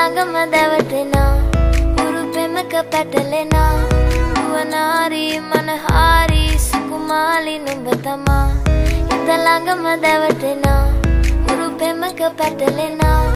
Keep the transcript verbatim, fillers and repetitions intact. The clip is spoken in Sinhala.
ළඟම දැවටෙනා උරු පෙමක පැටලෙනා නුවනාරි මනහාරි සුකුමාලි නුඹ තමා හිත ළඟම දැවටෙනා උරු පෙමක පැටලෙනා